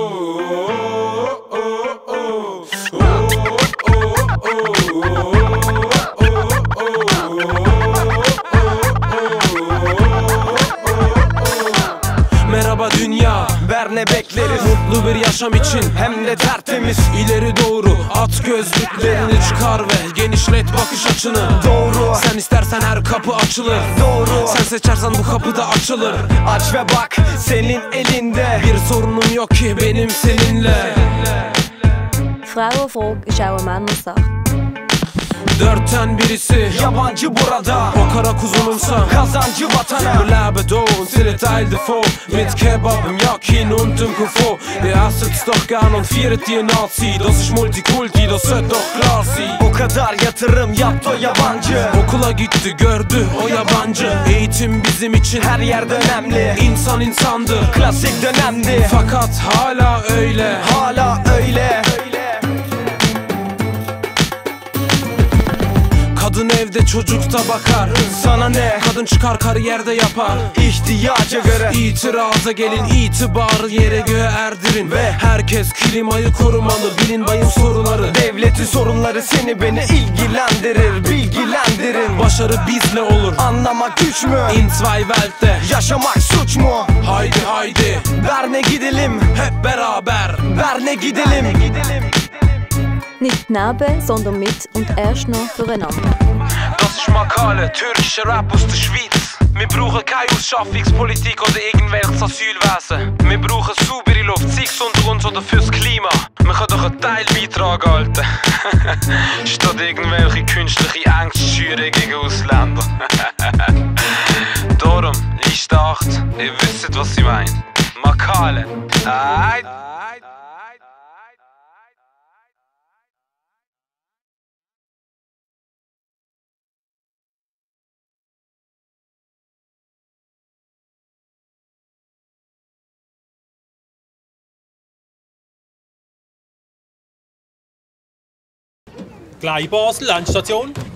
Merhaba dünya, ver ne bekleriz? Mutlu bir yaşam için hem de tertemiz. İleri doğru at gözlüklerini çıkar ve genişlet bakış açını. Doğru. Sen istersen her kapı açılır. Doğru. Sen seçersen bu kapı da açılır. Aç ve bak senin elinde. Bir sorunum yok ki benim seninle. Frauenfrage ist auch eine Männersache. Dörtten birisi yabancı burada. O kara kuzunumsa kazancı vatana. Wir leben da und sind ein Teil davon. Mit Kebab im Yakin und dem Kufo. Ihr esset's doch gern und feiert die Nazi. Das ist Multikulti, das sollte doch klar sein. O kadar yatırım yaptı o yabancı. Okula gitti gördü o yabancı. Eğitim bizim için her yerde önemli. İnsan insandır, klasik dönemdi. Fakat hala öyle, hala öyle. Kadın evde çocukta bakar. Sana ne? Kadın çıkar kariyerde yapar. İhtiyaca göre itiraza gelin, itibarı yere göğe erdirin. Ve herkes klimayı korumalı. Bilin bayım soruları, devletin sorunları seni beni ilgilendirir. Bilgilendirin. Başarı bizle olur, anlamak güç mü? In zwei Welt'te yaşamak suç mu? Haydi haydi Berne gidelim hep beraber. Berne gidelim. Nicht neben, sondern mit und erst noch füreinander. Das ist Makale, türkischer Rap aus der Schweiz. Wir brauchen keine Ausschaffungspolitik oder irgendwelches Asylwesen. Wir brauchen saubere Luft, sei es unter uns oder fürs Klima. Wir können doch einen Teilbeitrag halten. Statt irgendwelche künstliche Ängste schüren gegen Ausländer. Darum, Liste 8, ihr wisst, was ich meine. Makale. Gleich Basel, Endstation.